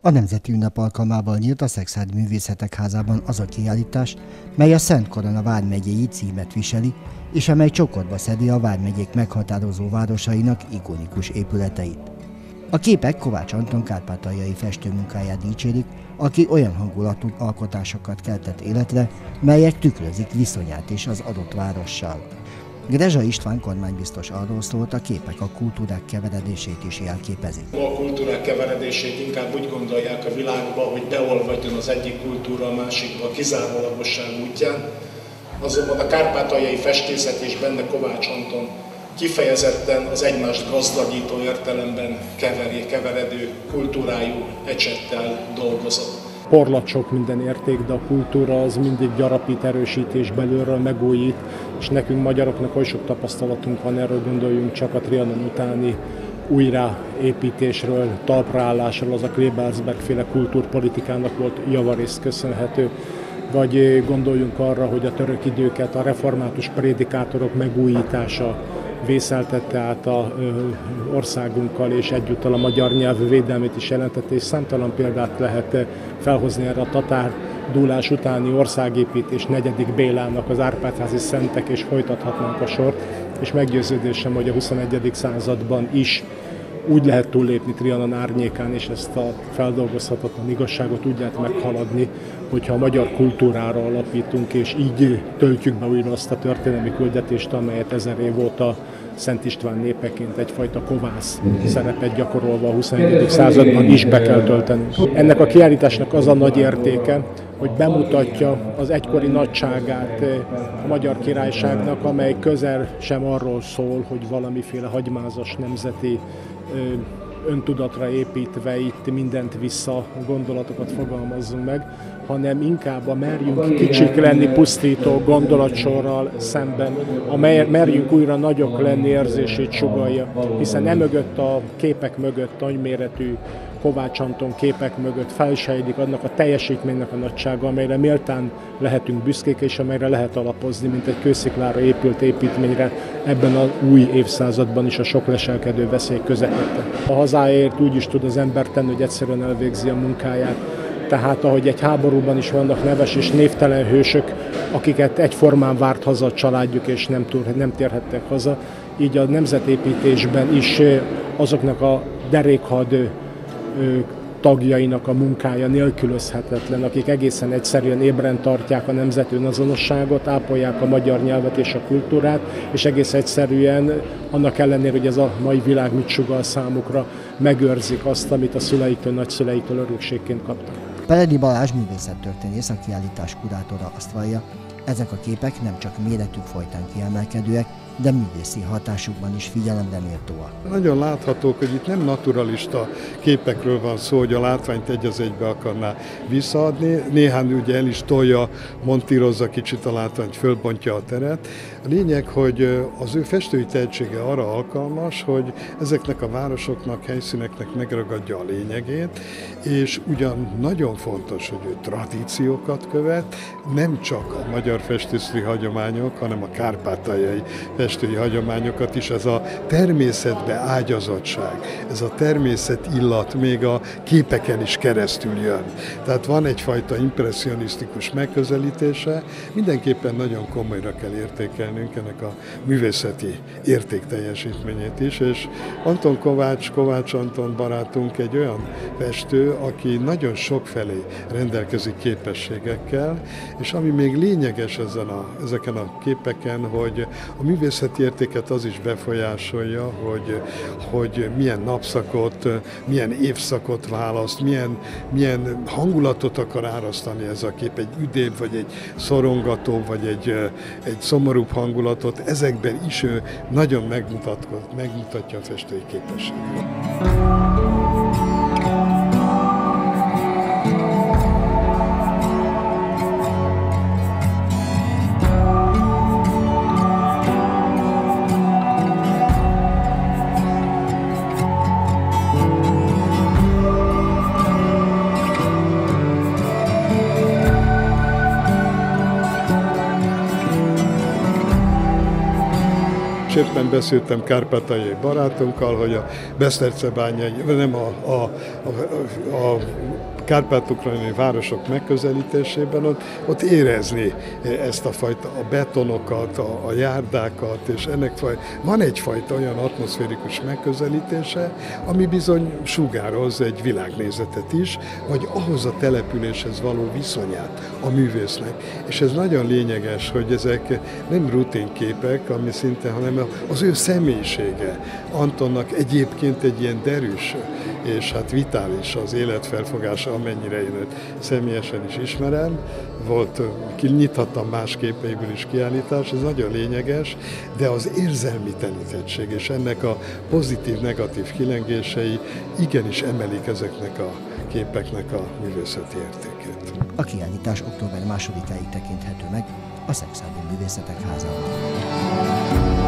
A Nemzeti Ünnep alkalmával nyílt a Szekszárdi Művészetek Házában az a kiállítás, mely a Szent Korona vármegyei címet viseli, és amely csokorba szedi a vármegyék meghatározó városainak ikonikus épületeit. A képek Kovács Anton kárpátaljai festőmunkáját dicsérik, aki olyan hangulatú alkotásokat keltett életre, melyek tükrözik viszonyát is az adott várossal. Grezsa István kormánybiztos arról szólt, a képek a kultúrák keveredését is jelképezik. A kultúrák keveredését inkább úgy gondolják a világban, hogy beolvadjon az egyik kultúra a másikba a kizárólagosság útján. Azonban a kárpátaljai festészet és benne Kovács Anton kifejezetten az egymást gazdagító értelemben keveredő kultúrájú ecsettel dolgozott. Porlat sok minden érték, de a kultúra az mindig gyarapít, erősít és belülről megújít, és nekünk magyaroknak oly sok tapasztalatunk van, erről gondoljunk csak a Trianon utáni újraépítésről, talpraállásról, az a Klebersberg-féle kultúrpolitikának volt javarészt köszönhető. Vagy gondoljunk arra, hogy a török időket a református prédikátorok megújítása vészeltette át a országunkkal, és egyúttal a magyar nyelv védelmét is jelentette, és számtalan példát lehet felhozni erre a tatár dúlás utáni országépítés 4. Bélának, az Árpád-házi szentek, és folytathatnánk a sort, és meggyőződésem, hogy a 21. században is úgy lehet túllépni Trianon árnyékán, és ezt a feldolgozhatatlan igazságot úgy lehet meghaladni, hogyha a magyar kultúrára alapítunk, és így töltjük be újra azt a történelmi küldetést, amelyet 1000 év óta Szent István népeként egyfajta kovász szerepet gyakorolva a 21. században is be kell töltenünk. Ennek a kiállításnak az a nagy értéke, hogy bemutatja az egykori nagyságát a Magyar Királyságnak, amely közel sem arról szól, hogy valamiféle hagymázas nemzeti öntudatra építve itt mindent vissza, gondolatokat fogalmazzunk meg, hanem inkább a merjünk kicsik lenni pusztító gondolatsorral szemben, a merjünk újra nagyok lenni érzését sugallja, hiszen emögött a képek mögött, nagyméretű Kovács Anton képek mögött felsejlik annak a teljesítménynek a nagysága, amelyre méltán lehetünk büszkék, és amelyre lehet alapozni, mint egy kősziklára épült építményre ebben az új évszázadban is a sok leselkedő veszély közepette. A hazáért úgy is tud az ember tenni, hogy egyszerűen elvégzi a munkáját. Tehát ahogy egy háborúban is vannak neves és névtelen hősök, akiket egyformán várt haza a családjuk, és nem térhettek haza, így a nemzetépítésben is azoknak a derékhad tagjainak a munkája nélkülözhetetlen, akik egészen egyszerűen ébren tartják a nemzeti önazonosságot, ápolják a magyar nyelvet és a kultúrát, és egész egyszerűen annak ellenére, hogy ez a mai világ mit sugall számukra, megőrzik azt, amit a szüleiktől, nagyszüleiktől örökségként kaptak. Peledi Balázs művészettörténész, a kiállítás kurátora azt vallja, ezek a képek nem csak méretük folytán kiemelkedőek, de művészi hatásukban is figyelemre méltóak. Nagyon láthatók, hogy itt nem naturalista képekről van szó, hogy a látványt egy az egybe akarná visszaadni. Néhány ugye el is tolja, montírozza kicsit a látványt, fölbontja a teret. A lényeg, hogy az ő festői tehetsége arra alkalmas, hogy ezeknek a városoknak, helyszíneknek megragadja a lényegét, és ugyan nagyon fontos, hogy ő tradíciókat követ, nem csak a magyar festészeti hagyományok, hanem a kárpátaljai festői hagyományokat is, ez a természetbe ágyazottság, ez a természet illat még a képeken is keresztül jön. Tehát van egyfajta impresszionisztikus megközelítése, mindenképpen nagyon komolyra kell értékelnünk ennek a művészeti értékteljesítményét is, és Anton Kovács Anton barátunk egy olyan festő, aki nagyon sokfelé rendelkezik képességekkel, és ami még lényeges ezeken a képeken, hogy a művészeti értéket az is befolyásolja, hogy milyen napszakot, milyen évszakot választ, milyen hangulatot akar árasztani ez a kép, egy üdébb, vagy egy szorongató, vagy egy szomorúbb hangulatot. Ezekben is ő nagyon megmutatja a festői képességet. Most éppen beszéltem kárpátaljai barátunkkal, hogy a Besztercebányai, nem a kárpát-ukrajnai városok megközelítésében ott érezni ezt a fajta a betonokat, a járdákat, és van egyfajta olyan atmoszférikus megközelítése, ami bizony sugároz egy világnézetet is, vagy ahhoz a településhez való viszonyát a művésznek. És ez nagyon lényeges, hogy ezek nem rutinképek, ami szinte, hanem az ő személyisége. Antonnak egyébként egy ilyen derűs és hát vitális az életfelfogása, amennyire én őt személyesen is ismerem. Nyithattam más képeiből is kiállítás, ez nagyon lényeges, de az érzelmi telítettség és ennek a pozitív-negatív kilengései igenis emelik ezeknek a képeknek a művészeti értékét. A kiállítás október 2-áig tekinthető meg a Szekszárdi Művészetek Házában.